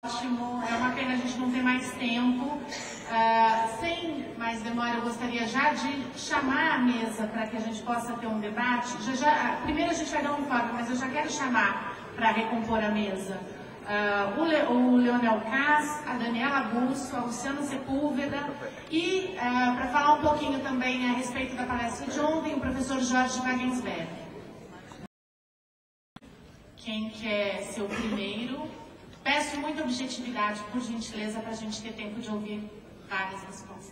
Ótimo, é uma pena a gente não ter mais tempo. Sem mais demora, eu gostaria já de chamar a mesa para que a gente possa ter um debate. Primeiro a gente vai dar um informe, mas eu já quero chamar para recompor a mesa o Leonel Kass, a Daniela Busso, a Luciana Sepúlveda e para falar um pouquinho também a respeito da palestra de ontem, o professor Jorge Wagensberg. Quem quer ser o primeiro? Peço muita objetividade, por gentileza, para a gente ter tempo de ouvir várias respostas.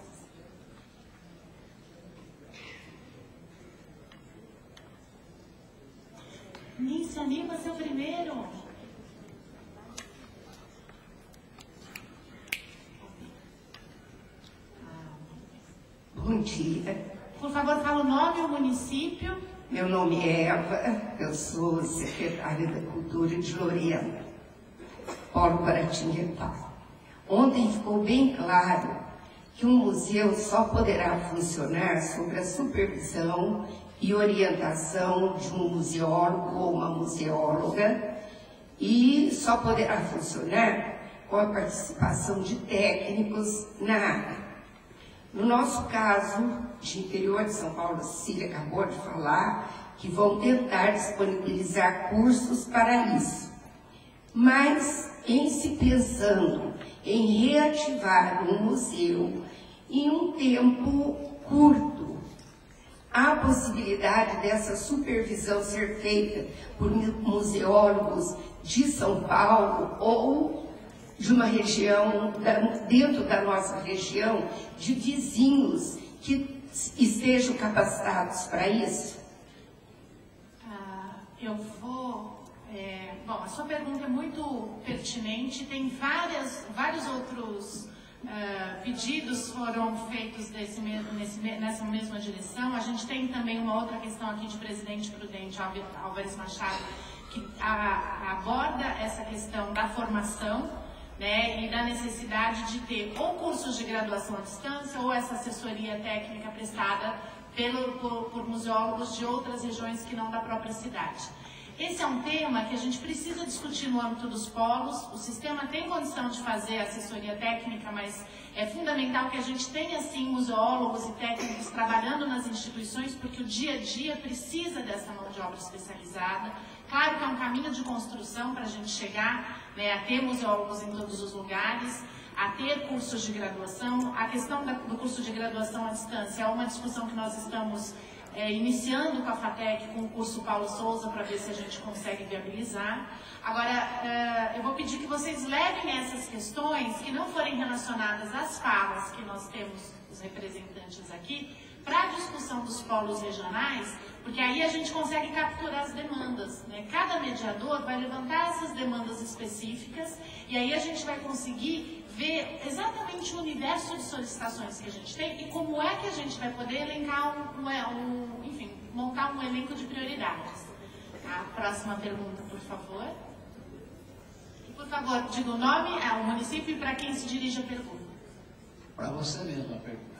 Nem se anima a ser o primeiro. Bom dia. Por favor, fala o nome e o município. Meu nome é Eva, eu sou secretária da Cultura de Lorena, Polo Paratinguetá. Ontem ficou bem claro que um museu só poderá funcionar sob a supervisão e orientação de um museólogo ou uma museóloga e só poderá funcionar com a participação de técnicos na área. No nosso caso, de interior de São Paulo, a Cecília acabou de falar que vão tentar disponibilizar cursos para isso. Mas, em se pensando em reativar um museu em um tempo curto, há possibilidade dessa supervisão ser feita por museólogos de São Paulo ou de uma região, dentro da nossa região, de vizinhos que estejam capacitados para isso? Bom, a sua pergunta é muito pertinente, tem vários outros pedidos foram feitos nessa mesma direção. A gente tem também uma outra questão aqui de Presidente Prudente Álvares Machado, que aborda essa questão da formação, né, e da necessidade de ter ou cursos de graduação à distância ou essa assessoria técnica prestada por museólogos de outras regiões que não da própria cidade. Esse é um tema que a gente precisa discutir no âmbito dos polos. O sistema tem condição de fazer assessoria técnica, mas é fundamental que a gente tenha, sim, museólogos e técnicos trabalhando nas instituições, porque o dia a dia precisa dessa mão de obra especializada. Claro que é um caminho de construção para a gente chegar, né, a ter museólogos em todos os lugares, a ter cursos de graduação. A questão do curso de graduação à distância é uma discussão que nós estamos iniciando com a FATEC, com o curso Paulo Souza, para ver se a gente consegue viabilizar. Agora, eu vou pedir que vocês levem essas questões que não forem relacionadas às falas que nós temos, os representantes aqui, para a discussão dos polos regionais, porque aí a gente consegue capturar as demandas, né? Cada mediador vai levantar essas demandas específicas e aí a gente vai conseguir ver exatamente o universo de solicitações que a gente tem e como é que a gente vai poder elencar enfim, montar um elenco de prioridades. A próxima pergunta, por favor. E, por favor, diga o nome, o município e para quem se dirige a pergunta. Para você mesmo a pergunta.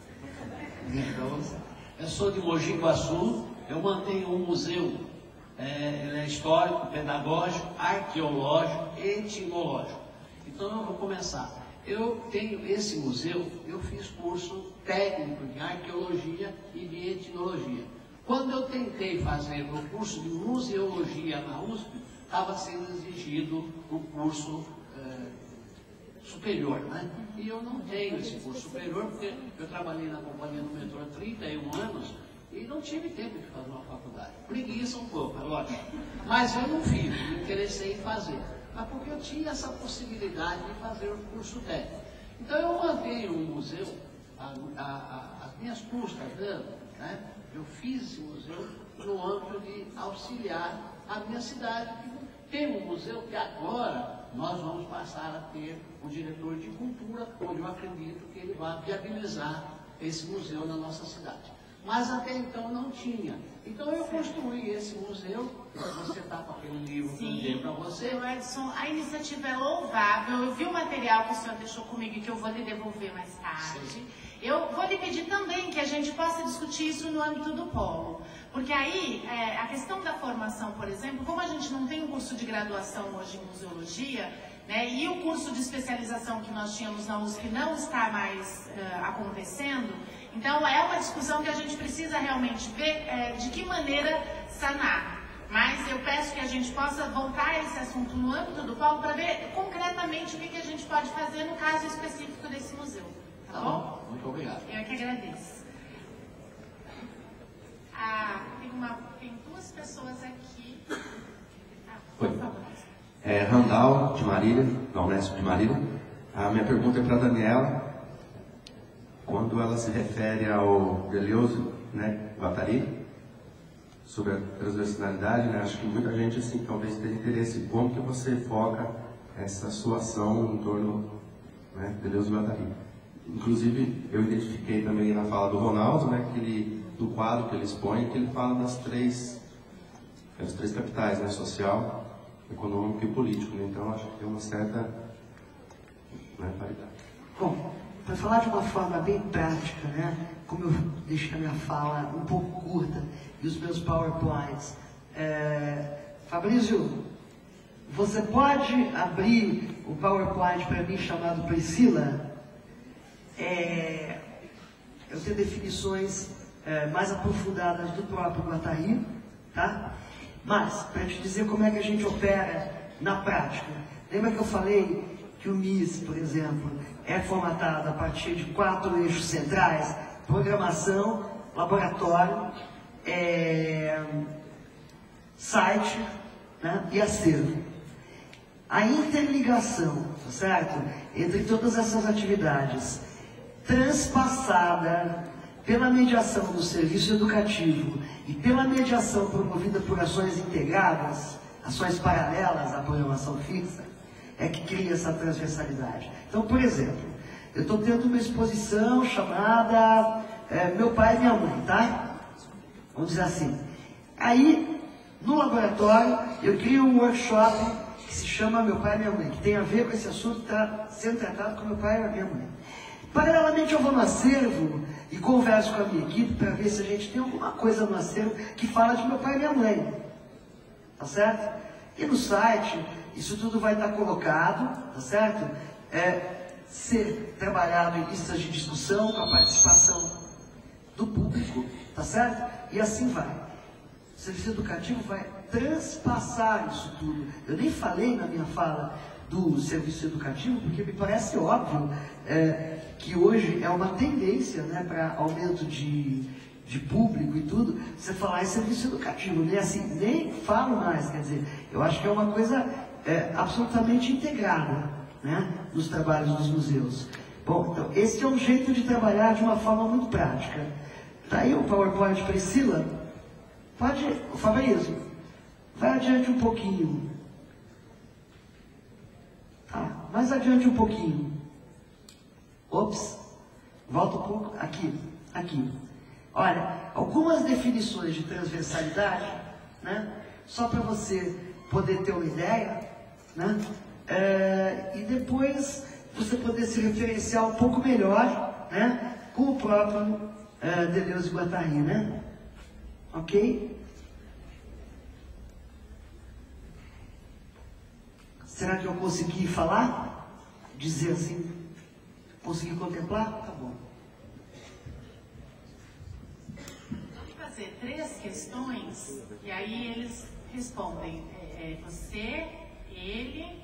Eu sou de Mogi Guaçu, eu mantenho um museu, ele é histórico, pedagógico, arqueológico e etnológico. Então eu vou começar. Eu tenho esse museu, eu fiz curso técnico de arqueologia e de etnologia. Quando eu tentei fazer o curso de museologia na USP, estava sendo exigido o curso superior, né? E eu não tenho esse curso superior, porque eu trabalhei na companhia do metrô há 31 anos e não tive tempo de fazer uma faculdade. Preguiça um pouco, é lógico. Mas eu não fiz, me interessei em fazer. Mas porque eu tinha essa possibilidade de fazer o curso técnico. Então eu mantenho um museu, as minhas custas dando, né? Eu fiz esse museu no âmbito de auxiliar a minha cidade. Tem um museu que agora nós vamos passar a ter um diretor de cultura, onde eu acredito que ele vai viabilizar esse museu na nossa cidade. Mas até então não tinha. Então eu construí esse museu. Você está com aquele livro que eu dei para você. Edson, a iniciativa é louvável. Eu vi o material que o senhor deixou comigo e que eu vou lhe devolver mais tarde. Sim. Eu vou lhe pedir também que a gente possa discutir isso no âmbito do polo. Porque aí, a questão da formação, por exemplo, como a gente não tem um curso de graduação hoje em museologia, né? E o curso de especialização que nós tínhamos na USP não está mais acontecendo. Então é uma discussão que a gente precisa realmente ver de que maneira sanar. Mas eu peço que a gente possa voltar a esse assunto no âmbito do polo para ver concretamente o que a gente pode fazer no caso específico desse museu. Tá bom? Muito obrigado. Eu é que agradeço. Tem duas pessoas aqui. Por favor. Randall, de Marília, da Unesp de Marília. A minha pergunta é para a Daniela. Quando ela se refere ao Deleuze, né, Guattari, sobre a transversalidade, né, acho que muita gente assim, talvez tenha interesse. Como que você foca essa sua ação em torno, né, Deleuze e Guattari? Inclusive, eu identifiquei também na fala do Ronaldo, né, do quadro que ele expõe, que ele fala das três capitais, né, social, econômico e político. Né? Então, acho que tem uma certa, né, paridade. Bom, para falar de uma forma bem prática, né, como eu deixei a minha fala um pouco curta e os meus PowerPoints, Fabrício, você pode abrir o PowerPoint para mim chamado Priscila? Eu tenho definições mais aprofundadas do próprio Guattari, tá? Mas, para te dizer como é que a gente opera na prática, lembra que eu falei que o MIS, por exemplo, é formatado a partir de 4 eixos centrais: programação, laboratório, site, né, e acervo. A interligação, certo, entre todas essas atividades, transpassada pela mediação do serviço educativo e pela mediação promovida por ações integradas, ações paralelas à programação fixa, é que cria essa transversalidade. Então, por exemplo, eu estou tendo uma exposição chamada Meu Pai e Minha Mãe, tá? Vamos dizer assim. Aí, no laboratório, eu crio um workshop que se chama Meu Pai e Minha Mãe, que tem a ver com esse assunto que está sendo tratado com meu pai e a minha mãe. Paralelamente, eu vou no acervo e converso com a minha equipe para ver se a gente tem alguma coisa no acervo que fala de meu pai e minha mãe. Tá certo? E no site, isso tudo vai estar colocado, tá certo? Ser trabalhado em listas de discussão com a participação do público, tá certo? E assim vai. O serviço educativo vai transpassar isso tudo. Eu nem falei na minha fala do serviço educativo, porque me parece óbvio que hoje é uma tendência, né, para aumento de público e tudo, você falar em serviço educativo, né? Assim, nem falo mais, quer dizer, eu acho que é uma coisa absolutamente integrada, né, nos trabalhos dos museus. Bom, então, esse é um jeito de trabalhar de uma forma muito prática. Tá aí o PowerPoint, Priscila? Pode, Fabrício, vai adiante um pouquinho. Tá, mais adiante um pouquinho. Ops, volta um pouco, aqui. Olha, algumas definições de transversalidade, né? Só para você poder ter uma ideia, né? E depois você poder se referenciar um pouco melhor, né? Com o próprio Deleuze e Guattari, né? Ok? Será que eu consegui falar? Dizer assim? Consegui contemplar? Tá bom. Vamos fazer 3 questões e aí eles respondem. Você, ele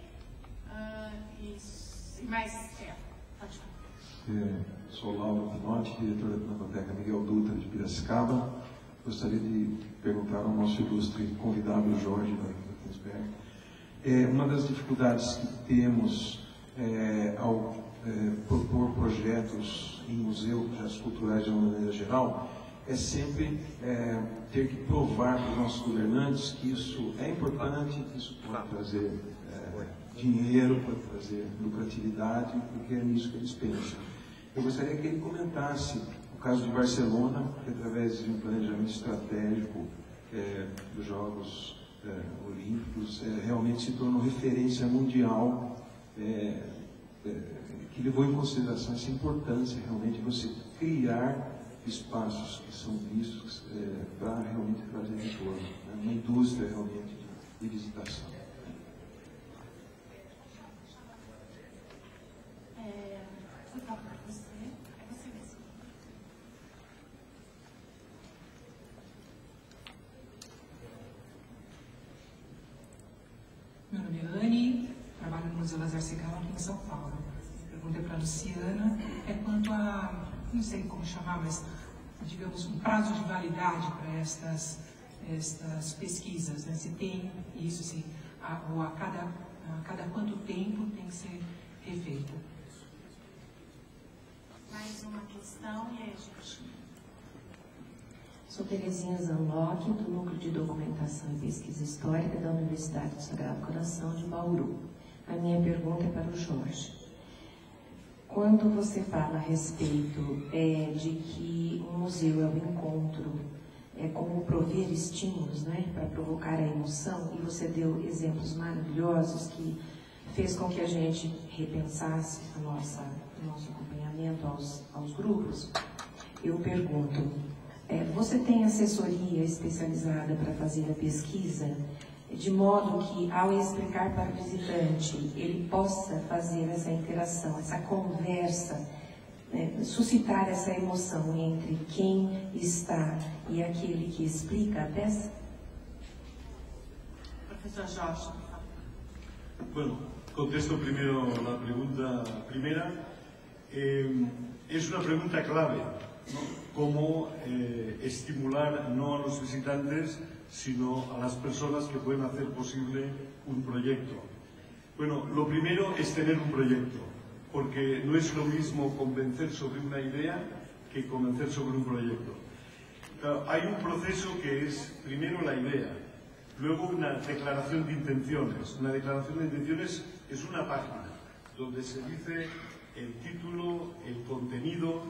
e mais. Pode falar. Sou Lauro Pinotti, diretor da Pinacoteca Miguel Dutra de Piracicaba. Gostaria de perguntar ao nosso ilustre convidado Jorge da Kinsberg. Uma das dificuldades que temos ao propor projetos em museu, projetos culturais de uma maneira geral, é sempre ter que provar para os nossos governantes que isso é importante, que isso pode trazer dinheiro, pode trazer lucratividade, porque é nisso que eles pensam. Eu gostaria que ele comentasse o caso de Barcelona, que através de um planejamento estratégico dos Jogos Olímpicos, realmente se tornou referência mundial, que levou em consideração essa importância realmente de você criar espaços que são vistos para realmente trazer retorno, né? Uma indústria realmente de visitação. favor, você mesmo. Meu nome é Anne, trabalho no Museu Lazar Segal aqui em São Paulo. A pergunta para a Luciana é quanto a, não sei como chamar, mas digamos um prazo de validade para estas pesquisas, né? Se tem isso, se ou a cada quanto tempo tem que ser refeita. Mais uma questão e aí, gente. Sou Terezinha Zanlock, do Núcleo de Documentação e Pesquisa Histórica da Universidade do Sagrado Coração de Bauru. A minha pergunta é para o Jorge. Quando você fala a respeito de que um museu é um encontro, é como prover estímulos, né, para provocar a emoção, e você deu exemplos maravilhosos que fez com que a gente repensasse o nosso acompanhamento aos grupos, eu pergunto, você tem assessoria especializada para fazer a pesquisa, de modo que, ao explicar para o visitante, ele possa fazer essa interação, essa conversa, suscitar essa emoção entre quem está e aquele que explica a peça? Profesor Jorge, por favor. Bueno, contesto primero la pregunta primera. Es una pregunta clave, ¿no? Cómo estimular no a los visitantes, sino a las personas que pueden hacer posible un proyecto. Bueno, lo primero es tener un proyecto, porque no es lo mismo convencer sobre una idea que convencer sobre un proyecto. Hay un proceso que es primero la idea, luego una declaración de intenciones. Una declaración de intenciones es una página donde se dice el título, el contenido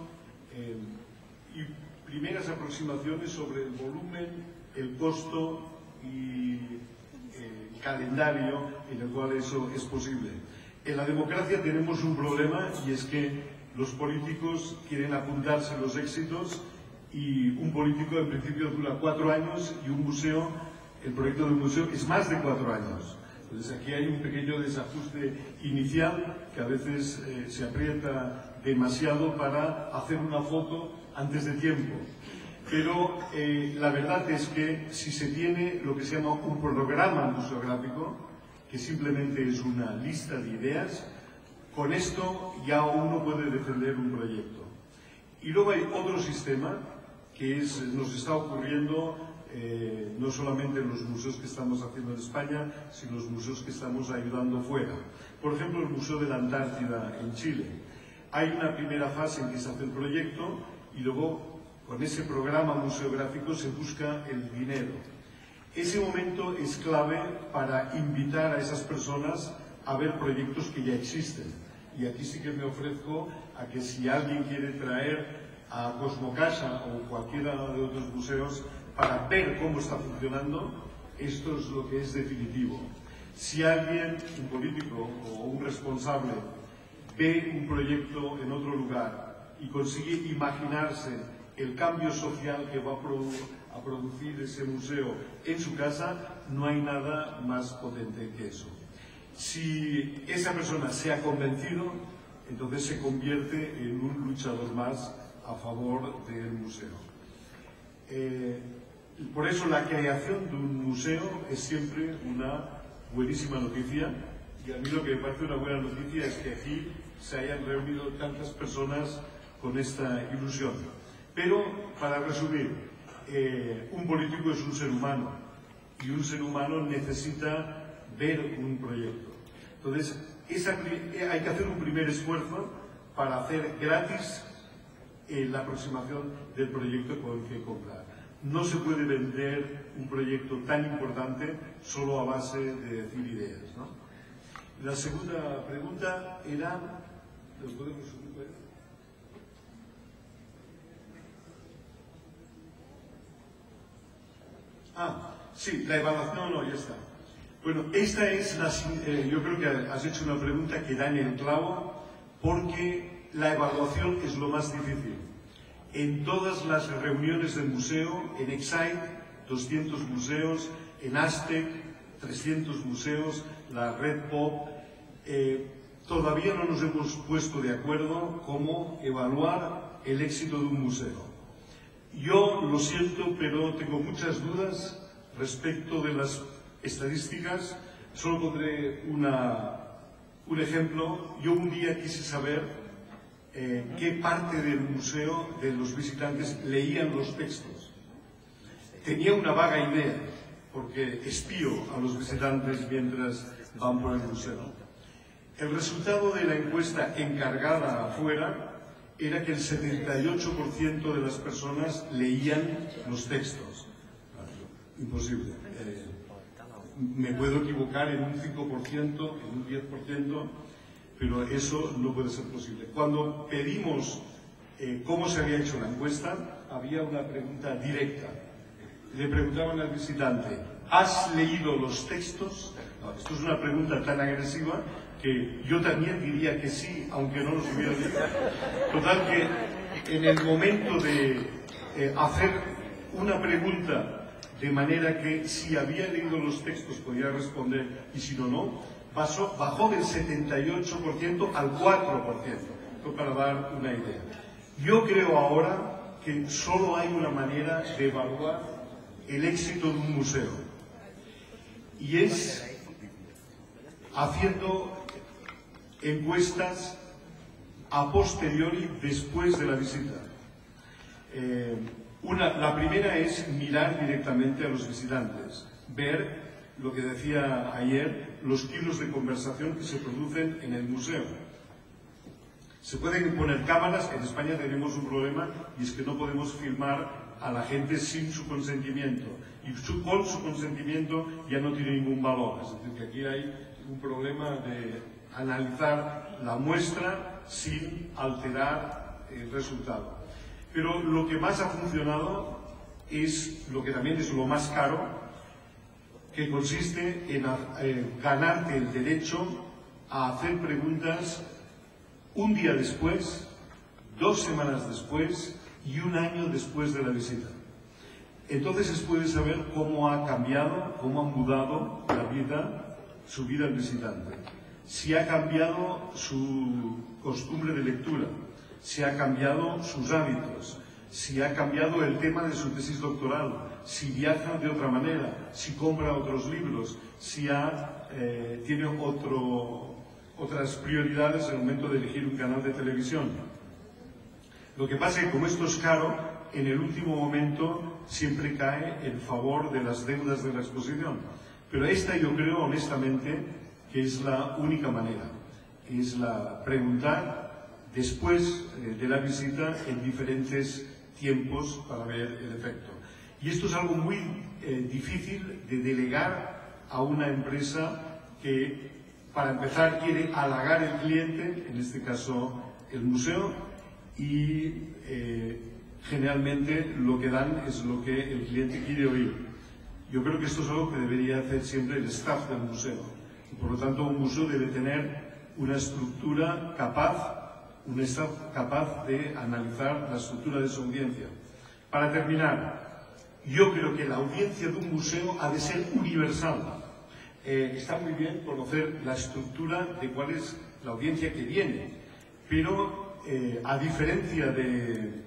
y primeras aproximaciones sobre el volumen, el costo y el calendario en el cual eso es posible. En la democracia tenemos un problema y es que los políticos quieren apuntarse los éxitos y un político en principio dura 4 años y un museo, el proyecto de un museo es más de 4 años. Entonces aquí hay un pequeño desajuste inicial que a veces se aprieta demasiado para hacer una foto antes de tiempo. Pero la verdad es que si se tiene lo que se llama un programa museográfico, que simplemente es una lista de ideas, con esto ya uno puede defender un proyecto. Y luego hay otro sistema que nos está ocurriendo no solamente en los museos que estamos haciendo en España, sino en los museos que estamos ayudando fuera. Por ejemplo, el Museo de la Antártida en Chile. Hay una primera fase en que se hace el proyecto y luego con ese programa museográfico se busca el dinero. Ese momento es clave para invitar a esas personas a ver proyectos que ya existen. Y aquí sí que me ofrezco a que si alguien quiere traer a Cosmocasa o cualquiera de otros museos para ver cómo está funcionando, esto es lo que es definitivo. Si alguien, un político o un responsable, ve un proyecto en otro lugar y consigue imaginarse el cambio social que va a producir ese museo en su casa, no hay nada más potente que eso. Si esa persona se ha convencido, entonces se convierte en un luchador más a favor del museo. Por eso la creación de un museo es siempre una buenísima noticia, y a mí lo que me parece una buena noticia es que aquí se hayan reunido tantas personas con esta ilusión. Pero, para resumir, un político es un ser humano y un ser humano necesita ver un proyecto. Entonces, hay que hacer un primer esfuerzo para hacer gratis la aproximación del proyecto con el que comprar. No se puede vender un proyecto tan importante solo a base de decir ideas, ¿no? La segunda pregunta era... ¿Lo podemos subir? Sí, la evaluación, no, ya está. Bueno, esta es yo creo que has hecho una pregunta que da en el clavo, porque la evaluación es lo más difícil. En todas las reuniones del museo, en Excite, 200 museos, en Aztec, 300 museos, la Red Pop, todavía no nos hemos puesto de acuerdo cómo evaluar el éxito de un museo. Yo lo siento, pero tengo muchas dudas respecto de las estadísticas. Solo pondré un ejemplo. Yo un día quise saber qué parte del museo de los visitantes leían los textos. Tenía una vaga idea, porque espío a los visitantes mientras van por el museo. El resultado de la encuesta encargada afuera era que el 78% de las personas leían los textos. Imposible. Me puedo equivocar en un 5%, en un 10%, pero eso no puede ser posible. Cuando pedimos cómo se había hecho la encuesta, había una pregunta directa. Le preguntaban al visitante, ¿has leído los textos? No, esto es una pregunta tan agresiva que yo también diría que sí, aunque no los hubiera leído. Total que en el momento de hacer una pregunta de manera que si había leído los textos podía responder y si no, bajó del 78% al 4%, para dar una idea. Yo creo ahora que solo hay una manera de evaluar el éxito de un museo y es haciendo encuestas a posteriori después de la visita. La primera es mirar directamente a los visitantes, ver lo que decía ayer, los kilos de conversación que se producen en el museo. Se pueden poner cámaras. En España tenemos un problema y es que no podemos filmar a la gente sin su consentimiento, y con su consentimiento ya no tiene ningún valor. Es decir, que aquí hay un problema de analizar la muestra sin alterar el resultado. Pero lo que más ha funcionado es lo que también es lo más caro, que consiste en ganarte el derecho a hacer preguntas un día después, 2 semanas después y 1 año después de la visita. Entonces se puede saber cómo ha cambiado, cómo ha mudado su vida el visitante. Si ha cambiado su costumbre de lectura, si ha cambiado sus hábitos, si ha cambiado el tema de su tesis doctoral, si viaja de otra manera, si compra otros libros, si tiene otras prioridades en el momento de elegir un canal de televisión. Lo que pasa es que como esto es caro, en el último momento siempre cae en favor de las deudas de la exposición. Pero esta yo creo honestamente que es la única manera, es la preguntar después de la visita en diferentes tiempos para ver el efecto. Y esto es algo muy difícil de delegar a una empresa que, para empezar, quiere halagar al cliente, en este caso el museo, y generalmente lo que dan es lo que el cliente quiere oír. Yo creo que esto es algo que debería hacer siempre el staff del museo. Y por lo tanto, un museo debe tener una estructura un staff capaz de analizar la estructura de su audiencia. Para terminar, yo creo que la audiencia de un museo ha de ser universal. Está muy bien conocer la estructura de cuál es la audiencia que viene, pero a diferencia de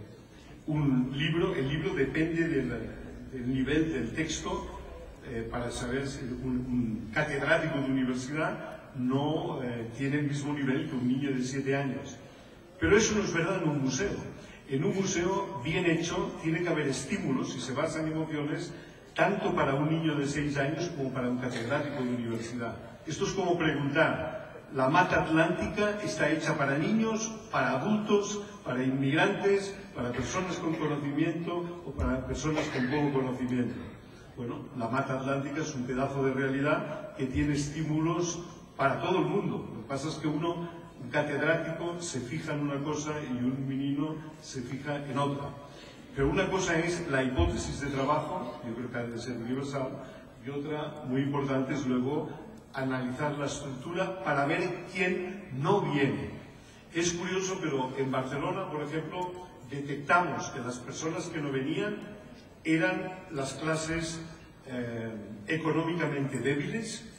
un libro, el libro depende del nivel del texto. Para saber si un catedrático de universidad no tiene el mismo nivel que un niño de 7 años. Pero eso no es verdad en un museo. En un museo bien hecho tiene que haber estímulos y se basa en emociones tanto para un niño de 6 años como para un catedrático de universidad. Esto es como preguntar, ¿la Mata Atlántica está hecha para niños, para adultos, para inmigrantes, para personas con conocimiento o para personas con poco conocimiento? Bueno, la Mata Atlántica es un pedazo de realidad que tiene estímulos para todo el mundo. Lo que pasa es que un catedrático se fija en una cosa y un menino se fija en otra. Pero una cosa es la hipótesis de trabajo, yo creo que ha de ser universal, y otra muy importante es luego analizar la estructura para ver quién no viene. Es curioso, pero en Barcelona, por ejemplo, detectamos que las personas que no venían eran las clases económicamente débiles,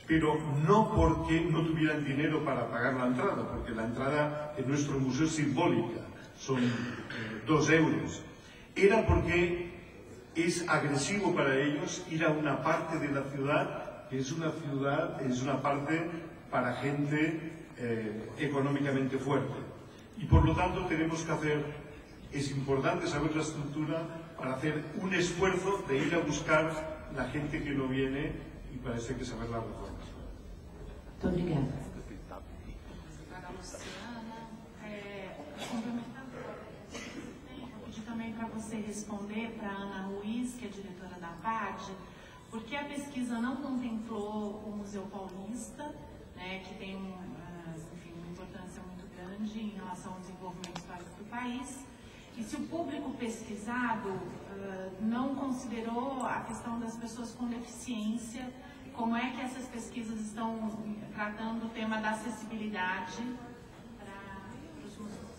pero no porque no tuvieran dinero para pagar la entrada, porque la entrada en nuestro museo es simbólica, son 2 euros. Era porque es agresivo para ellos ir a una parte de la ciudad que es una parte para gente económicamente fuerte. Y por lo tanto tenemos que hacer, es importante saber la estructura para hacer un esfuerzo de ir a buscar la gente que no viene, y para eso hay que saber las razones. Muito obrigada. Para a Luciana, complementando, eu pedi também para você responder para a Ana Ruiz, que é diretora da PAD, porque a pesquisa não contemplou o Museu Paulista, né, que tem enfim, uma importância muito grande em relação ao desenvolvimento histórico do país. E se o público pesquisado não considerou a questão das pessoas com deficiência, como é que essas pesquisas estão tratando o tema da acessibilidade para os museus?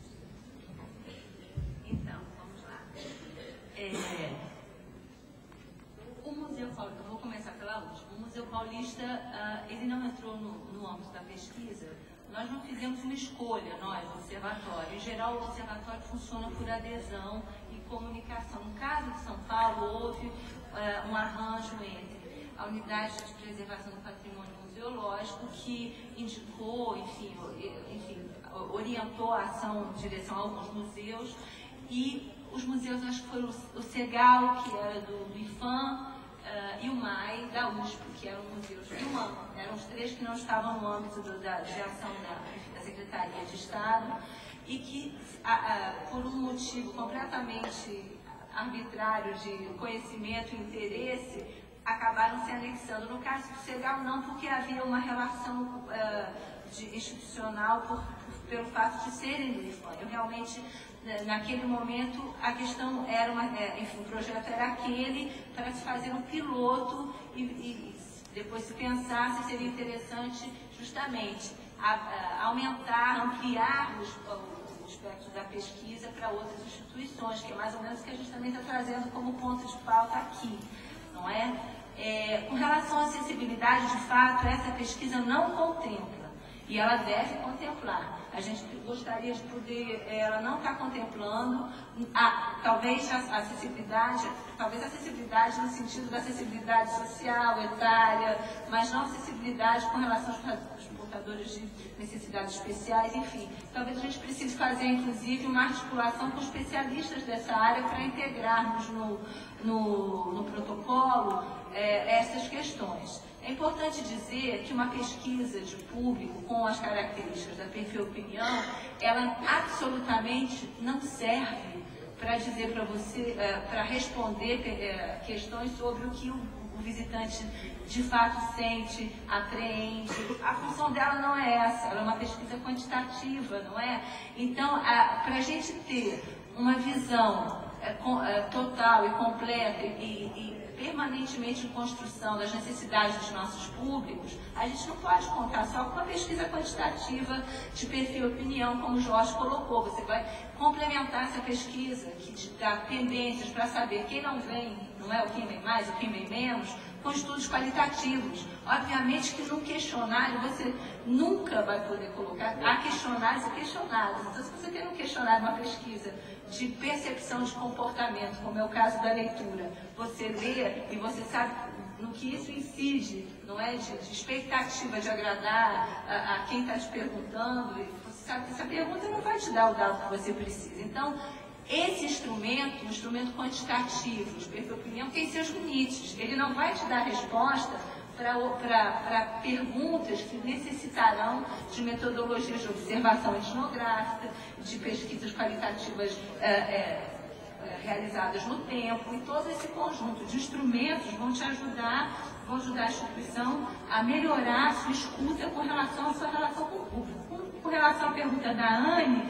Então, vamos lá. O Museu Paulista, eu vou começar pela última. O Museu Paulista, ele não entrou no âmbito da pesquisa. Nós não fizemos uma escolha, nós, o Observatório. Em geral, o Observatório funciona por adesão e comunicação. No caso de São Paulo, houve um arranjo entre a Unidade de Preservação do Patrimônio Museológico, que indicou, enfim, orientou a ação em direção a alguns museus, e os museus, acho que foi o CEGAL, que era do IFAM, e o MAI, da USP, que eram museus do UAM. Eram os 3 que não estavam no âmbito de ação da Secretaria de Estado, e que, por um motivo completamente arbitrário de conhecimento e interesse, acabaram se anexando. No caso do CEGAL, não, porque havia uma relação institucional pelo fato de serem do IFAM. Eu realmente, naquele momento, a questão era enfim, o projeto era aquele para se fazer um piloto e depois se pensar se seria interessante justamente aumentar, ampliar o espectro da pesquisa para outras instituições, que é mais ou menos o que a gente também está trazendo como ponto de pauta aqui, não é? Com relação à acessibilidade, de fato, essa pesquisa não contempla, e ela deve contemplar. A gente gostaria de poder, ela não está contemplando, talvez a acessibilidade no sentido da acessibilidade social, etária, mas não acessibilidade com relação aos portadores de necessidades especiais, enfim. Talvez a gente precise fazer, inclusive, uma articulação com especialistas dessa área para integrarmos no protocolo essas questões. É importante dizer que uma pesquisa de público com as características da perfil-opinião, ela absolutamente não serve para dizer para você, para responder questões sobre o que o visitante de fato sente, apreende. A função dela não é essa, ela é uma pesquisa quantitativa, não é? Então, para a gente ter uma visão total e completa e permanentemente em construção das necessidades dos nossos públicos, a gente não pode contar só com uma pesquisa quantitativa de perfil e opinião, como o Jorge colocou. Você vai complementar essa pesquisa, que te dá tendências para saber quem não vem, não é o quem vem mais, o quem vem menos, com estudos qualitativos. Obviamente que num questionário você nunca vai poder colocar, há questionários e questionários. Então, se você tem um questionário, uma pesquisa de percepção de comportamento, como é o caso da leitura, você lê e você sabe no que isso incide, não é, de expectativa de agradar a quem está te perguntando, e você sabe que essa pergunta não vai te dar o dado que você precisa. Então, esse instrumento, o instrumento quantitativo, de perfil opinião, tem seus limites. Ele não vai te dar resposta para perguntas que necessitarão de metodologias de observação etnográfica, de pesquisas qualitativas realizadas no tempo, e todo esse conjunto de instrumentos vão te ajudar, vão ajudar a instituição a melhorar a sua escuta com relação à sua relação com o público. Com relação à pergunta da Anne,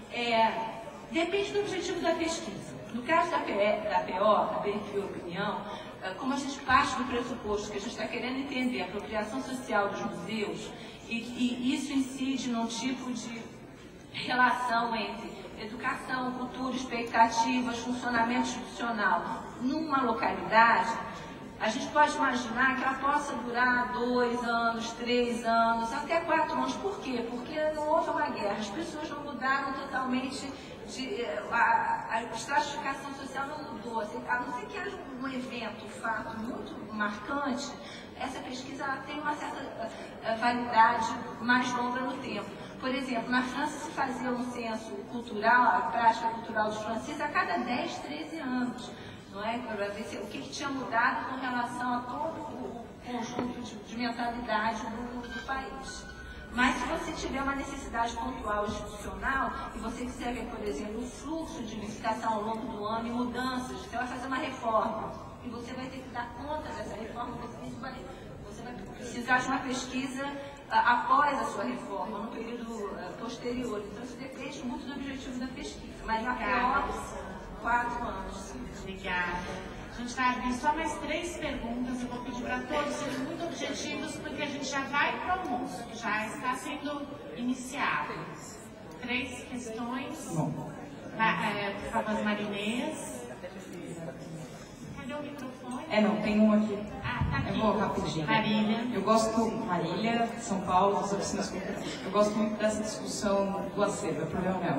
depende do objetivo da pesquisa. No caso da PO, da perfil opinião, como a gente parte do pressuposto que a gente está querendo entender a apropriação social dos museus, e isso incide num tipo de relação entre educação, cultura, expectativas, funcionamento institucional numa localidade, a gente pode imaginar que ela possa durar 2 anos, 3 anos, até 4 anos. Por quê? Porque não houve uma guerra, as pessoas não mudaram totalmente, a estratificação social não mudou. A não ser que haja um evento, um fato muito marcante, essa pesquisa ela tem uma certa validade mais longa no tempo. Por exemplo, na França se fazia um censo cultural, a prática cultural dos franceses, a cada 10, 13 anos. Não é? Para ver o que tinha mudado com relação a todo o conjunto de mentalidade do país. Mas se você tiver uma necessidade pontual institucional e você quiser ver, por exemplo, o fluxo de licitação ao longo do ano e mudanças, você vai fazer uma reforma e você vai ter que dar conta dessa reforma, você vai precisar de uma pesquisa após a sua reforma, no período posterior. Então isso depende muito do objetivo da pesquisa. Mas na pior, 4 anos. Obrigada. A gente vai abrir só mais 3 perguntas. Eu vou pedir para todos serem muito objetivos, porque a gente já vai para o almoço, que já está sendo iniciado. 3 questões. Por favor, Marinês. Cadê o microfone? Não, tem um aqui. Tá aqui. Eu vou rapidinho. Marília. Eu gosto, Marília, São Paulo, das oficinas culturais. Eu gosto muito dessa discussão do acervo, é pro Leonel,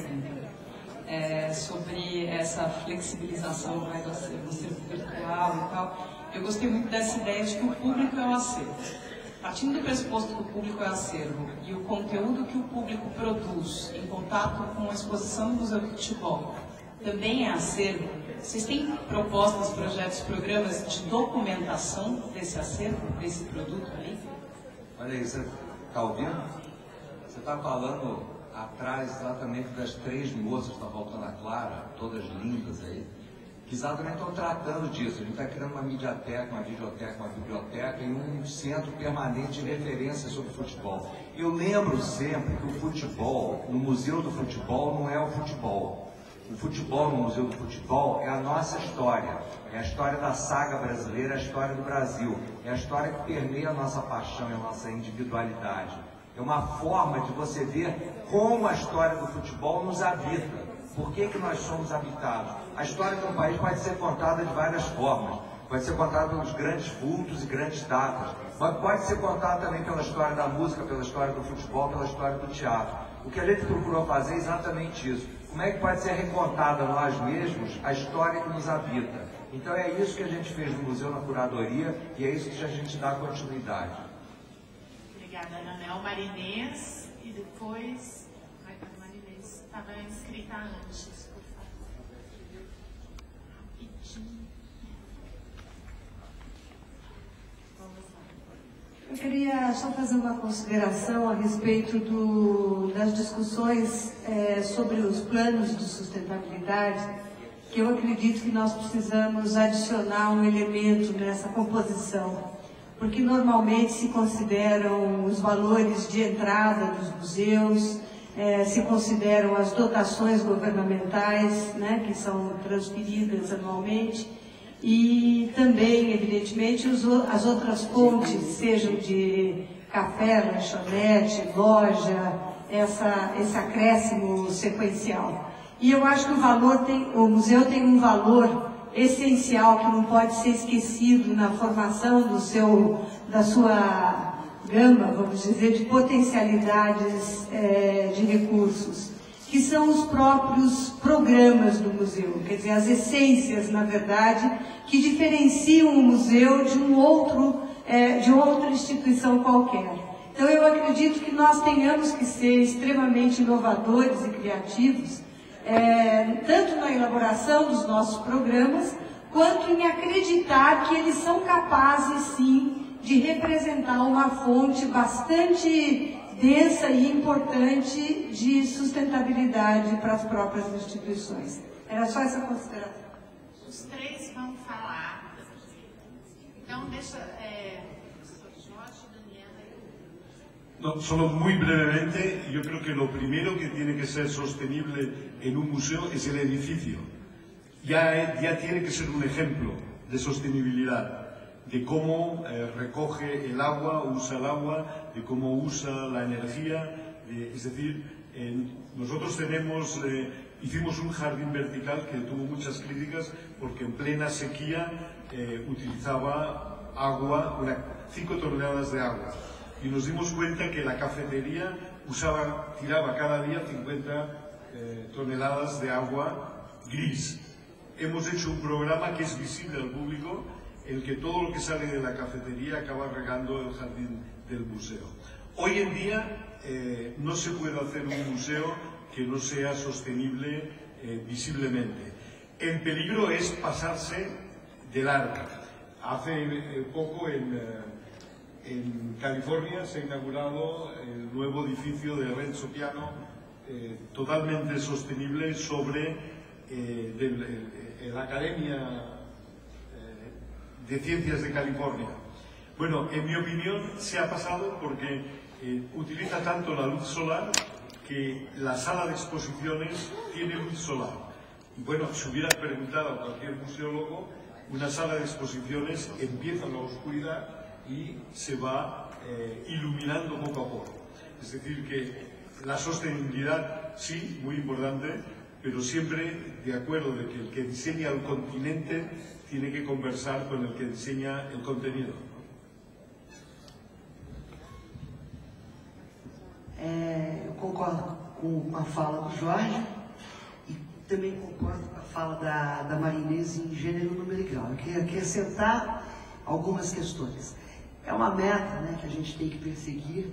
sobre essa flexibilização do acervo virtual e tal. Eu gostei muito dessa ideia de que o público é o acervo. Partindo do pressuposto que o público é acervo e o conteúdo que o público produz em contato com a exposição do Museu do Futebol também é acervo, vocês têm propostas, projetos, programas de documentação desse acervo, desse produto ali? Olha aí, você está ouvindo? Você está falando atrás exatamente das 3 moças, está faltando a Clara, todas lindas aí, que exatamente estão tratando disso. A gente está criando uma mediateca, uma videoteca, uma biblioteca e um centro permanente de referência sobre futebol. Eu lembro sempre que o futebol, no Museu do Futebol, não é o futebol. O futebol no Museu do Futebol é a nossa história, é a história da saga brasileira, é a história do Brasil, é a história que permeia a nossa paixão e a nossa individualidade. É uma forma de você ver como a história do futebol nos habita. Por que nós somos habitados? A história de um país pode ser contada de várias formas. Pode ser contada pelos grandes vultos e grandes datas, mas pode ser contada também pela história da música, pela história do futebol, pela história do teatro. O que a gente procurou fazer é exatamente isso. Como é que pode ser recontada a nós mesmos a história que nos habita? Então é isso que a gente fez no museu, na curadoria, e é isso que a gente dá continuidade. Obrigada, Anel. Marinês, e depois... A Marinês estava inscrita antes, por favor. Rapidinho. Vamos lá. Eu queria só fazer uma consideração a respeito das discussões sobre os planos de sustentabilidade, que eu acredito que nós precisamos adicionar um elemento nessa composição, porque normalmente se consideram os valores de entrada dos museus, se consideram as dotações governamentais, né, que são transferidas anualmente, e também, evidentemente, as outras fontes, sejam de café, lanchonete, loja, esse acréscimo sequencial. E eu acho que o museu tem um valor essencial que não pode ser esquecido na formação da sua gama, vamos dizer, de potencialidades de recursos, que são os próprios programas do museu, quer dizer, as essências, na verdade, que diferenciam o museu de outra instituição qualquer. Então, eu acredito que nós tenhamos que ser extremamente inovadores e criativos, tanto na elaboração dos nossos programas, quanto em acreditar que eles são capazes, sim, de representar uma fonte bastante densa e importante de sustentabilidade para as próprias instituições. Era só essa consideração. Os 3 vão falar. Então, deixa... Jorge, Daniela... No, solo muy brevemente, yo creo que lo primero que tiene que ser sostenible en un museo es el edificio. Ya tiene que ser un ejemplo de sostenibilidad, de cómo recoge el agua, usa el agua, de cómo usa la energía, es decir, Nosotros hicimos un jardín vertical que tuvo muchas críticas porque en plena sequía utilizaba agua, 5 toneladas de agua. Y nos dimos cuenta que la cafetería tiraba cada día 50 toneladas de agua gris. Hemos hecho un programa que es visible al público, en el que todo lo que sale de la cafetería acaba regando el jardín del museo. Hoy en día no se puede hacer un museo que no sea sostenible visiblemente. El peligro es pasarse de largo. Hace poco en California se ha inaugurado el nuevo edificio de Renzo Piano, totalmente sostenible, sobre la Academia de Ciencias de California. Bueno, en mi opinión se ha pasado porque utiliza tanto la luz solar que la sala de exposiciones tiene luz solar. Y bueno, si hubieras preguntado a cualquier museólogo, una sala de exposiciones empieza en la oscuridad y se va iluminando poco a poco. Es decir, que la sostenibilidad sí, muy importante, pero siempre de acuerdo de que el que diseña el continente tiene que conversar con el que diseña el contenido. Eu concordo com a fala do Jorge e também concordo com a fala da Maria Inês em gênero, número e grau. Eu queria acrescentar algumas questões. É uma meta, né, que a gente tem que perseguir,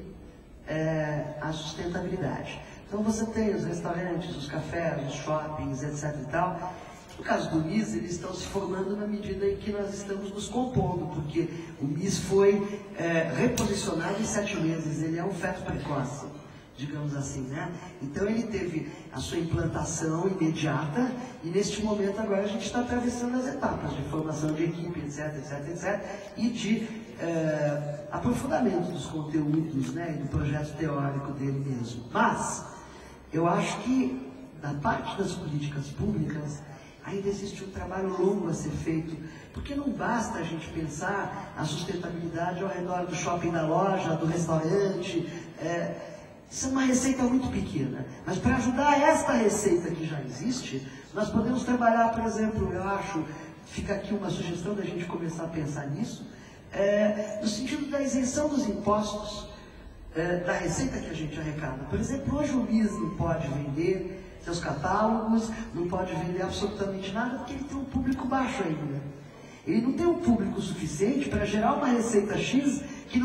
a sustentabilidade. Então você tem os restaurantes, os cafés, os shoppings, etc. e tal. No caso do MIS, eles estão se formando na medida em que nós estamos nos compondo, porque o MIS foi reposicionado em 7 meses, ele é um feto precoce, digamos assim, né? Então ele teve a sua implantação imediata e neste momento agora a gente está atravessando as etapas de formação de equipe, etc, etc, etc, e de aprofundamento dos conteúdos, né, e do projeto teórico dele mesmo. Mas eu acho que na parte das políticas públicas ainda existe um trabalho longo a ser feito, porque não basta a gente pensar a sustentabilidade ao redor do shopping da loja, do restaurante. Isso é uma receita muito pequena, mas para ajudar esta receita que já existe, nós podemos trabalhar, por exemplo, eu acho, fica aqui uma sugestão da gente começar a pensar nisso, no sentido da isenção dos impostos, da receita que a gente arrecada. Por exemplo, hoje o MIS não pode vender seus catálogos, não pode vender absolutamente nada, porque ele tem um público baixo ainda. Ele não tem um público suficiente para gerar uma receita X que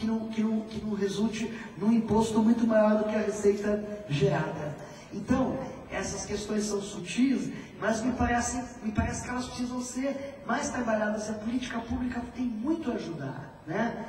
não resulte num imposto muito maior do que a receita gerada. Então, essas questões são sutis, mas me parece que elas precisam ser mais trabalhadas. A política pública tem muito a ajudar, né?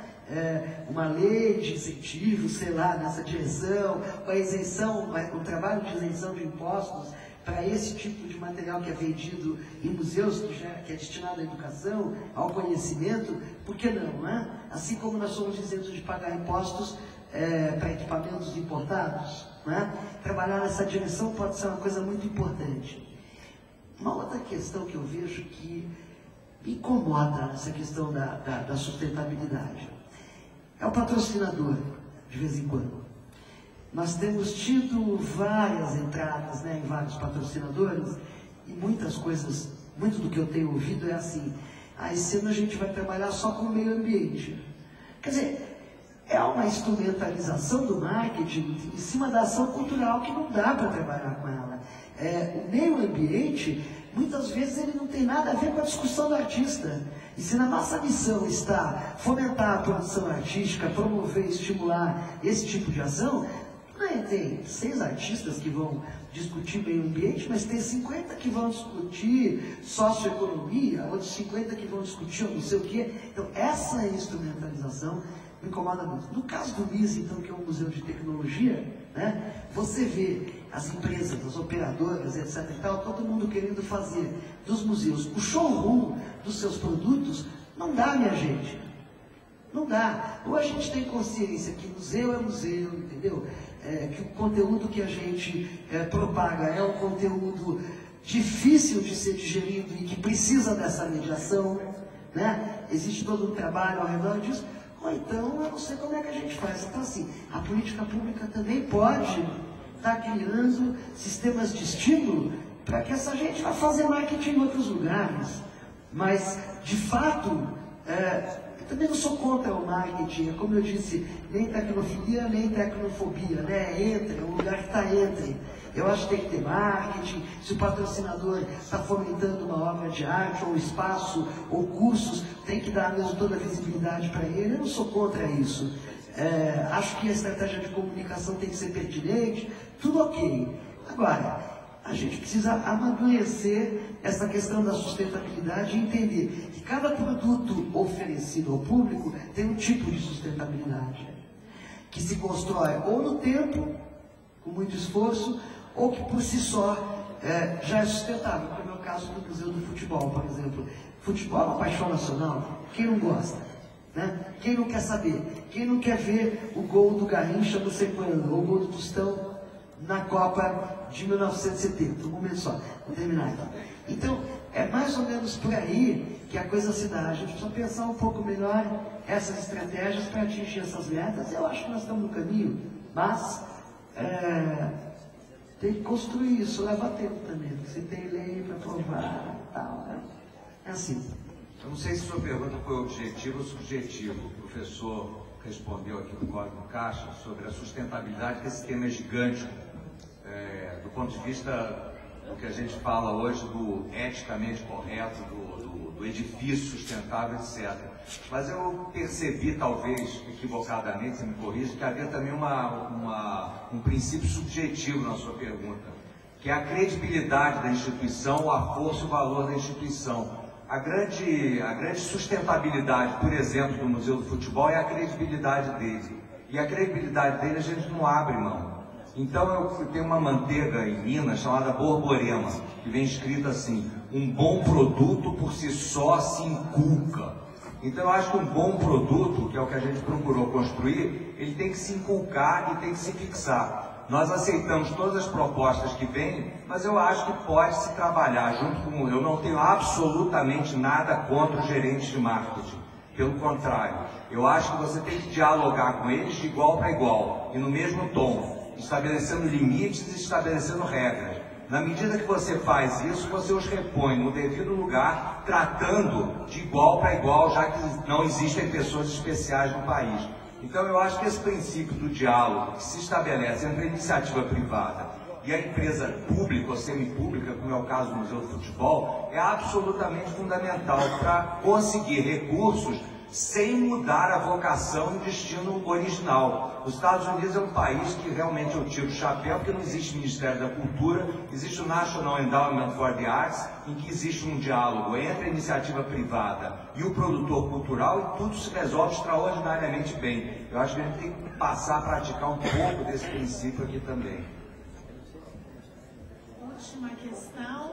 Uma lei de incentivo, sei lá, nessa direção, a isenção, o trabalho de isenção de impostos para esse tipo de material que é vendido em museus, que é destinado à educação, ao conhecimento, por que não, né? Assim como nós somos isentos de pagar impostos para equipamentos importados, né? Trabalhar nessa direção pode ser uma coisa muito importante. Uma outra questão que eu vejo que me incomoda nessa questão da sustentabilidade é o patrocinador, de vez em quando. Nós temos tido várias entradas, né, em vários patrocinadores e muitas coisas, muito do que eu tenho ouvido é assim: esse ano a gente vai trabalhar só com o meio ambiente. Quer dizer, é uma instrumentalização do marketing em cima da ação cultural que não dá para trabalhar com ela. O meio ambiente, muitas vezes, ele não tem nada a ver com a discussão do artista. E se na nossa missão está fomentar a produção artística, promover, estimular esse tipo de ação, tem 6 artistas que vão discutir meio ambiente, mas tem 50 que vão discutir socioeconomia, outros 50 que vão discutir não sei o quê. Então, essa instrumentalização me incomoda muito. No caso do MIS, então, que é um museu de tecnologia, né, você vê as empresas, as operadoras, etc. e tal, todo mundo querendo fazer dos museus o showroom dos seus produtos. Não dá, minha gente. Não dá. Ou a gente tem consciência que museu é museu, entendeu? Que o conteúdo que a gente propaga é um conteúdo difícil de ser digerido e que precisa dessa mediação, né? Existe todo um trabalho ao redor disso. Ou então, eu não sei como é que a gente faz. Então, assim, a política pública também pode está criando sistemas de estímulo para que essa gente vá fazer marketing em outros lugares. Mas, de fato, eu também não sou contra o marketing, como eu disse, nem tecnofilia, nem tecnofobia, né? É um lugar que está entre. Eu acho que tem que ter marketing, se o patrocinador está fomentando uma obra de arte, ou espaço, ou cursos, tem que dar mesmo toda a visibilidade para ele. Eu não sou contra isso. Acho que a estratégia de comunicação tem que ser pertinente, tudo ok. Agora, a gente precisa amadurecer essa questão da sustentabilidade e entender que cada produto oferecido ao público tem um tipo de sustentabilidade, que se constrói ou no tempo, com muito esforço, ou que por si só já é sustentável, como é o caso do Museu do Futebol, por exemplo. Futebol é uma paixão nacional, quem não gosta? Né? Quem não quer saber? Quem não quer ver o gol do Garrincha não sei quando, ou o gol do Tostão na Copa de 1970, um momento só, vou terminar então. Então, é mais ou menos por aí que a coisa se dá. A gente precisa pensar um pouco melhor essas estratégias para atingir essas metas. Eu acho que nós estamos no caminho, mas tem que construir isso, leva tempo também, porque você tem lei para aprovar e tal. É assim. Eu não sei se sua pergunta foi objetiva ou subjetiva. O professor respondeu aqui no Código Caixa sobre a sustentabilidade, que esse tema é gigante, do ponto de vista do que a gente fala hoje do eticamente correto, do edifício sustentável, etc. Mas eu percebi, talvez equivocadamente, se me corrija, que havia também um princípio subjetivo na sua pergunta, que é a credibilidade da instituição, a força e o valor da instituição. A grande sustentabilidade, por exemplo, do Museu do Futebol é a credibilidade dele. E a credibilidade dele a gente não abre mão. Então eu tenho uma manteiga em Minas chamada Borborema, que vem escrito assim: um bom produto por si só se inculca. Então eu acho que um bom produto, que é o que a gente procurou construir, ele tem que se inculcar e tem que se fixar. Nós aceitamos todas as propostas que vêm, mas eu acho que pode se trabalhar junto com... Eu não tenho absolutamente nada contra os gerentes de marketing. Pelo contrário, eu acho que você tem que dialogar com eles de igual para igual e no mesmo tom, estabelecendo limites e estabelecendo regras. Na medida que você faz isso, você os repõe no devido lugar, tratando de igual para igual, já que não existem pessoas especiais no país. Então eu acho que esse princípio do diálogo que se estabelece entre a iniciativa privada e a empresa pública ou semipública, como é o caso do Museu do Futebol, é absolutamente fundamental para conseguir recursos sem mudar a vocação e o destino original. Os Estados Unidos é um país que realmente eu tiro o chapéu, porque não existe Ministério da Cultura, existe o National Endowment for the Arts, em que existe um diálogo entre a iniciativa privada e o produtor cultural, e tudo se resolve extraordinariamente bem. Eu acho que a gente tem que passar a praticar um pouco desse princípio aqui também. Última questão.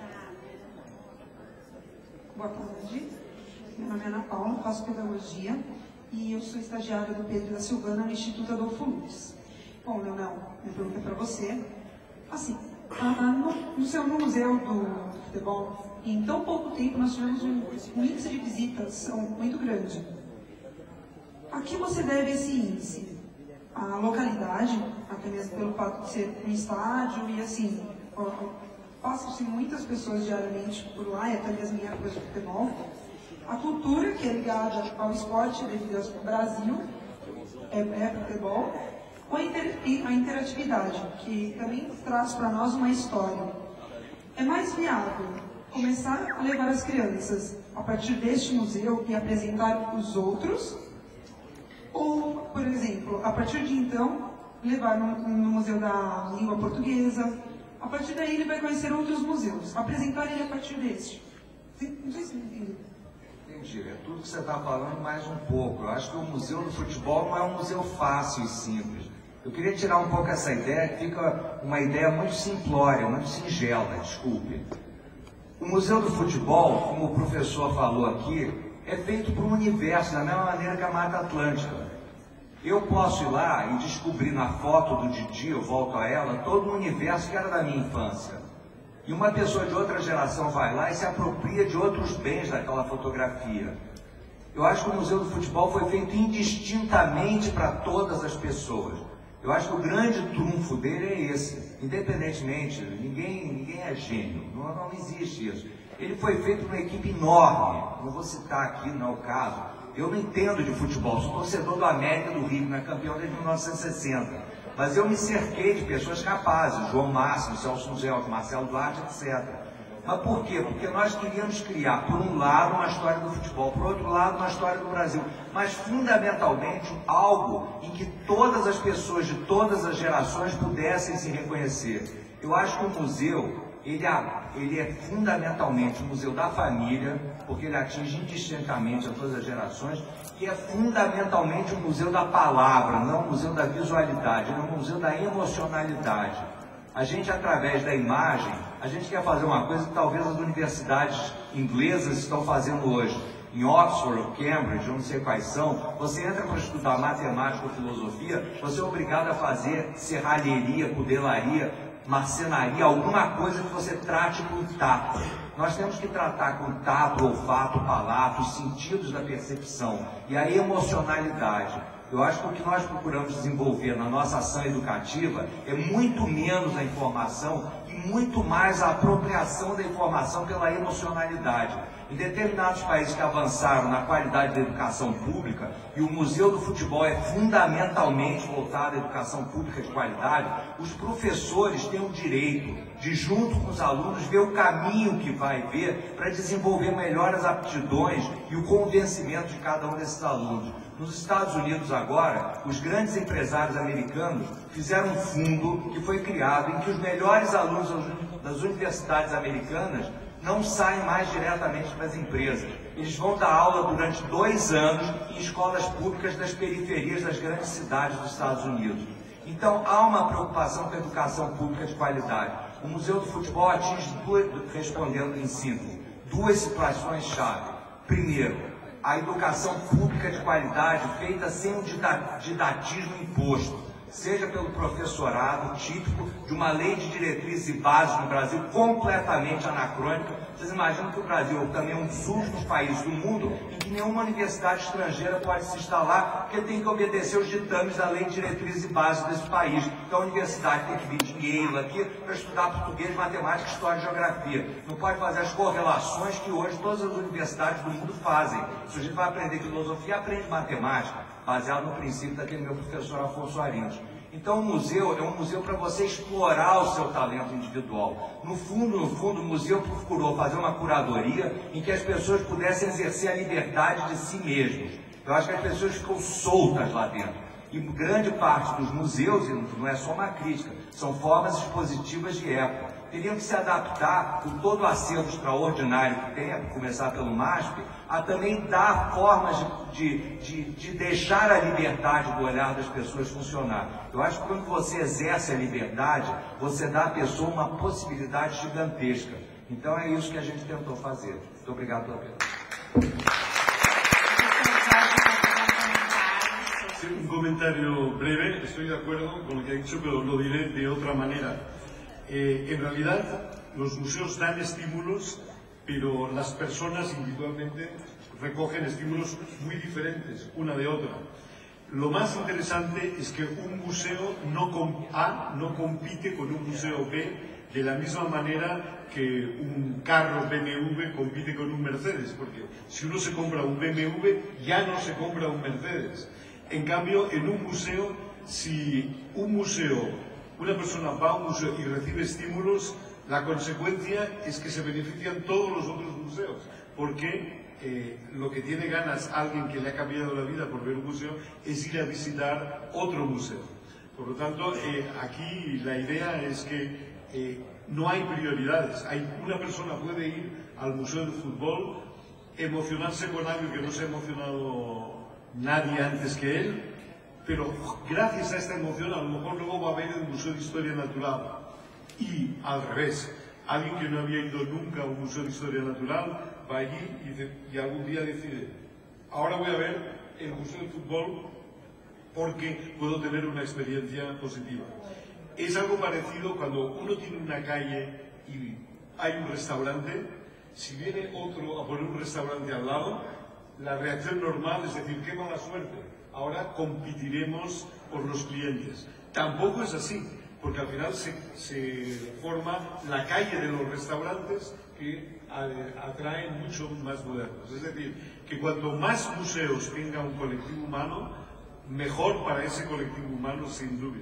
Boa tarde. Meu nome é Ana Paula, faço pedagogia e eu sou estagiária do Pedro da Silvana no Instituto Adolfo Luz. Bom, Leonel, minha pergunta é para você. Assim, no Museu do Futebol, em tão pouco tempo nós tivemos um índice de visitas muito grande. A que você deve esse índice? A localidade, até mesmo pelo fato de ser um estádio e assim, passam-se muitas pessoas diariamente por lá, e até mesmo em épocas de futebol. A cultura, que é ligada ao esporte devido ao Brasil, é futebol, ou a interatividade, que também traz para nós uma história. É mais viável começar a levar as crianças a partir deste museu e apresentar os outros, ou, por exemplo, a partir de então, levar no Museu da Língua Portuguesa. A partir daí ele vai conhecer outros museus, apresentar ele a partir deste. Não sei se me entendeu. Entendi, é tudo que você está falando mais um pouco. Eu acho que o Museu do Futebol não é um museu fácil e simples. Eu queria tirar um pouco essa ideia, que fica uma ideia muito simplória, muito singela, desculpe. O Museu do Futebol, como o professor falou aqui, é feito para um universo, da mesma maneira que a Mata Atlântica. Eu posso ir lá e descobrir na foto do Didi, eu volto a ela, todo um universo que era da minha infância. E uma pessoa de outra geração vai lá e se apropria de outros bens daquela fotografia. Eu acho que o Museu do Futebol foi feito indistintamente para todas as pessoas. Eu acho que o grande trunfo dele é esse. Independentemente, ninguém é gênio, não existe isso. Ele foi feito por uma equipe enorme, não vou citar aqui, não é o caso. Eu não entendo de futebol, sou torcedor do América do Rio, né, campeão desde 1960. Mas eu me cerquei de pessoas capazes, João Máximo, Celso Muzelto, Marcelo Duarte, etc. Mas por quê? Porque nós queríamos criar, por um lado, uma história do futebol, por outro lado, uma história do Brasil, mas fundamentalmente algo em que todas as pessoas de todas as gerações pudessem se reconhecer. Eu acho que o museu, ele é fundamentalmente um museu da família, porque ele atinge indistintamente a todas as gerações, e é fundamentalmente um museu da palavra, não um museu da visualidade, é um museu da emocionalidade. A gente, através da imagem, a gente quer fazer uma coisa que talvez as universidades inglesas estão fazendo hoje. Em Oxford ou Cambridge, eu não sei quais são, você entra para estudar matemática ou filosofia, você é obrigado a fazer serralheria, cudelaria, marcenaria, alguma coisa que você trate com tato. Nós temos que tratar com tato, olfato, palato, os sentidos da percepção e a emocionalidade. Eu acho que o que nós procuramos desenvolver na nossa ação educativa é muito menos a informação e muito mais a apropriação da informação pela emocionalidade. Em determinados países que avançaram na qualidade da educação pública, e o Museu do Futebol é fundamentalmente voltado à educação pública de qualidade, os professores têm o direito de, junto com os alunos, ver o caminho que vai ver para desenvolver melhor as aptidões e o convencimento de cada um desses alunos. Nos Estados Unidos agora, os grandes empresários americanos fizeram um fundo que foi criado em que os melhores alunos das universidades americanas não saem mais diretamente para as empresas. Eles vão dar aula durante 2 anos em escolas públicas das periferias das grandes cidades dos Estados Unidos. Então, há uma preocupação com a educação pública de qualidade. O Museu do Futebol atinge, respondendo em síntese, 2 situações-chave. Primeiro, a educação pública de qualidade feita sem um didatismo imposto, seja pelo professorado, típico de uma lei de diretrizes e bases no Brasil completamente anacrônica. Vocês imaginam que o Brasil também é um dos últimos países do mundo em que nenhuma universidade estrangeira pode se instalar, porque tem que obedecer os ditames da lei de diretrizes e bases desse país. Então a universidade tem que vir de Yale aqui para estudar português, matemática, história e geografia. Não pode fazer as correlações que hoje todas as universidades do mundo fazem. Se a gente vai aprender filosofia, aprende matemática, baseado no princípio daquele meu professor Afonso Arinos. Então o museu é um museu para você explorar o seu talento individual. No fundo, o museu procurou fazer uma curadoria em que as pessoas pudessem exercer a liberdade de si mesmos. Eu acho que as pessoas ficam soltas lá dentro. E grande parte dos museus, e não é só uma crítica, são formas expositivas de época. Teriam que se adaptar, com todo o acervo extraordinário que tem, a começar pelo MASP, a também dar formas de deixar a liberdade do olhar das pessoas funcionar. Eu acho que quando você exerce a liberdade, você dá à pessoa uma possibilidade gigantesca. Então é isso que a gente tentou fazer. Muito obrigado pela pergunta. Un comentario breve, estoy de acuerdo con lo que ha dicho, pero lo diré de otra manera. En realidad, los museos dan estímulos, pero las personas individualmente recogen estímulos muy diferentes, una de otra. Lo más interesante es que un museo no compite con un museo B de la misma manera que un carro BMW compite con un Mercedes, porque si uno se compra un BMW, ya no se compra un Mercedes. En cambio, en un museo, si una persona va a un museo y recibe estímulos, la consecuencia es que se benefician todos los otros museos, porque lo que tiene ganas alguien que le ha cambiado la vida por ver un museo es ir a visitar otro museo. Por lo tanto, aquí la idea es que no hay prioridades. Una persona puede ir al Museo de Fútbol, emocionarse con algo que no se ha emocionado nadie antes que él, pero gracias a esta emoción a lo mejor luego va a ver el Museo de Historia Natural. Y al revés, alguien que no había ido nunca a un Museo de Historia Natural va allí y algún día decide, ahora voy a ver el Museo de Fútbol porque puedo tener una experiencia positiva. Es algo parecido cuando uno tiene una calle y hay un restaurante, si viene otro a poner un restaurante al lado, la reacción normal es decir, qué mala suerte, ahora competiremos por los clientes. tampoco es así, porque al final se forma la calle de los restaurantes que atraen mucho más modernos. Es decir, que cuanto más museos tenga un colectivo humano, mejor para ese colectivo humano, sin duda.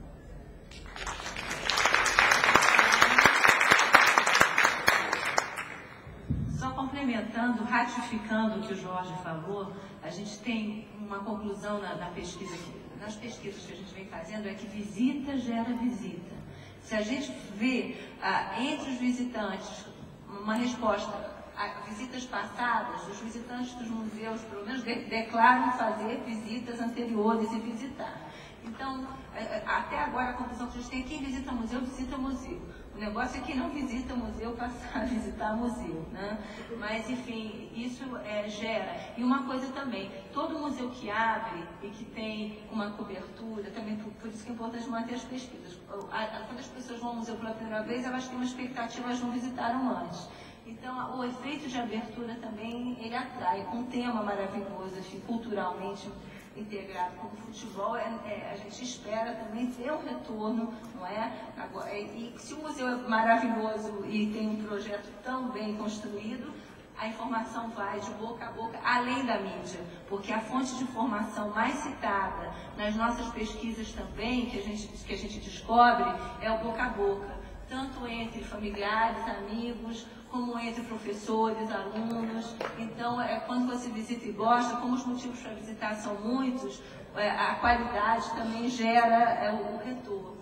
Só complementando, ratificando o que o Jorge falou, a gente tem uma conclusão na pesquisa, nas pesquisas que a gente vem fazendo, é que visita gera visita. Se a gente vê entre os visitantes uma resposta a visitas passadas, os visitantes dos museus, pelo menos, declaram fazer visitas anteriores e visitar. Então, até agora a conclusão que a gente tem é que quem visita museu, visita museu. O negócio é que não visita museu passar a visitar museu, né? Mas, enfim, isso gera. E uma coisa também, todo museu que abre e que tem uma cobertura, também por isso que é importante manter as pesquisas. Quando as pessoas vão ao museu pela primeira vez, elas têm uma expectativa, elas não visitaram antes. Então, o efeito de abertura também, ele atrai, com um tema maravilhoso, assim, culturalmente integrado como futebol, a gente espera também ter um retorno, não é? Agora, e se o museu é maravilhoso e tem um projeto tão bem construído, a informação vai de boca a boca, além da mídia, porque a fonte de informação mais citada nas nossas pesquisas também, que a gente descobre, é o boca a boca, tanto entre familiares, amigos, como entre professores, alunos. Então, quando você visita e gosta, como os motivos para visitar são muitos, a qualidade também gera o retorno.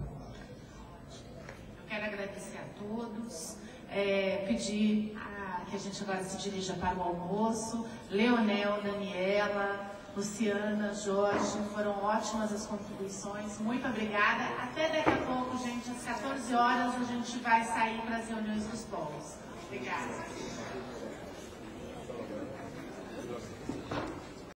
Eu quero agradecer a todos, pedir que a gente agora se dirija para o almoço. Leonel, Daniela, Luciana, Jorge, foram ótimas as contribuições. Muito obrigada. Até daqui a pouco, gente, às 14 horas, a gente vai sair para as reuniões dos polos. Obrigada.